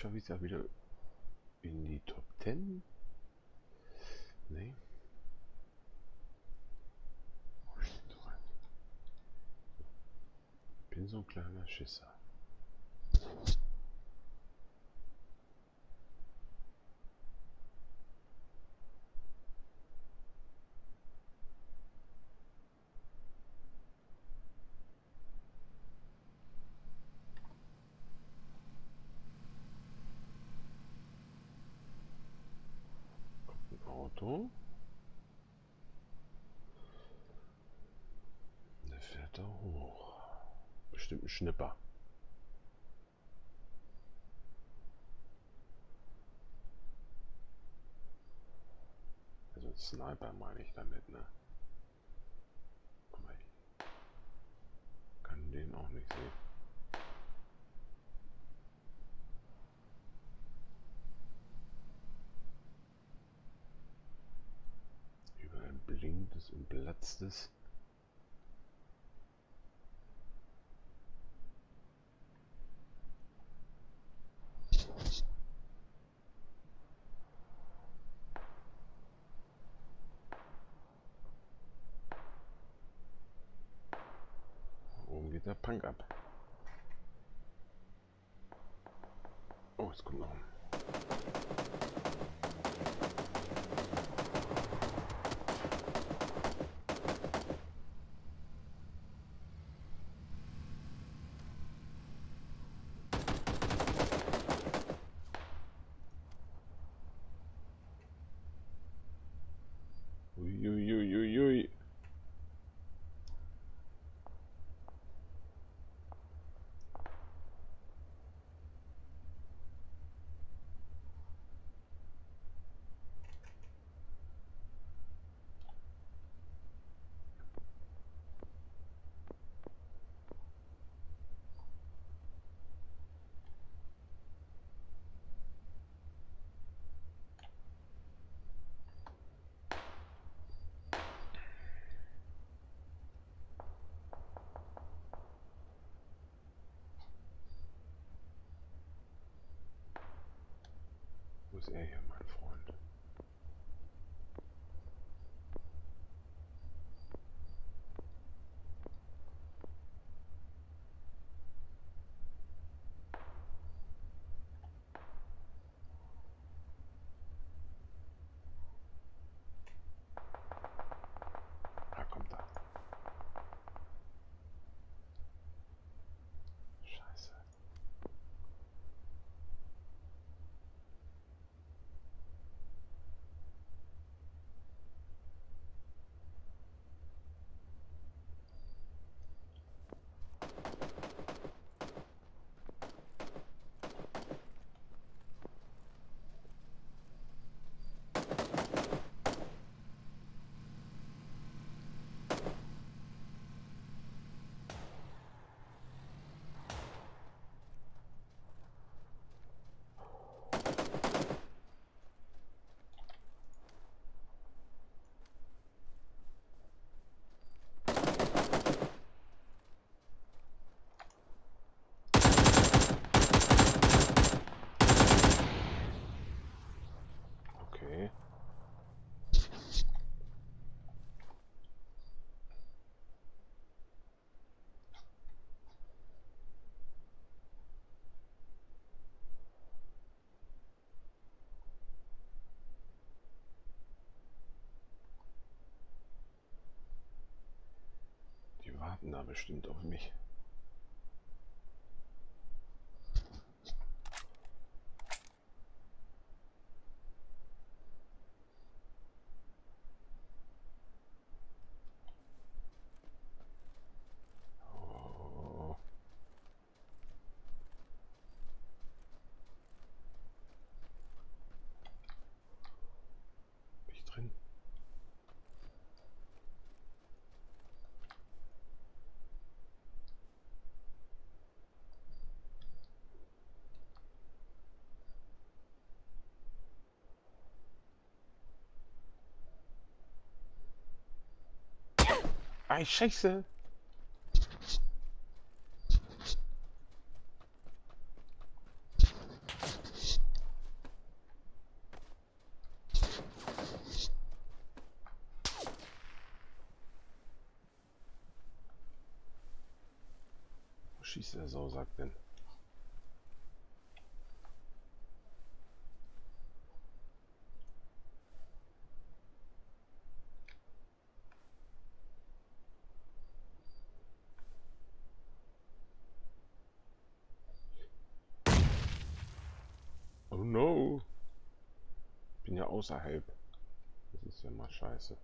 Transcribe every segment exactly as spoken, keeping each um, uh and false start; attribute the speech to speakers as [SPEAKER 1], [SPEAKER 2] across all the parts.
[SPEAKER 1] schaffe ich es ja wieder in die Top zehn. Nee. Bin so ein kleiner Schisser. Auto. Der fährt da hoch. Bestimmt ein Schnipper. Also ein Sniper meine ich damit, ne? Aber ich kann den auch nicht sehen. Überall blinkt es und platzt es. Oben geht der Punk ab. Oh, es kommt noch ein. Uiuiuiui. Wo ist er hier, mein Freund? Da kommt er. Scheiße. Okay. Die warten da bestimmt auf mich. Oh. Bin ich drin? Ei, Scheiße! schießt der Sausack denn? Oh no! Bin ja außerhalb. Das ist ja mal scheiße.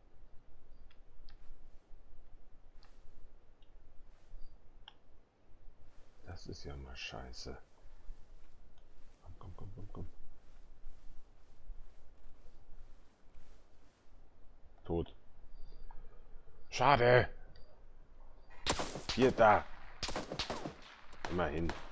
[SPEAKER 1] Das ist ja mal scheiße. Komm, komm, komm, komm, komm. Tot. Schade. Vierter. Immerhin.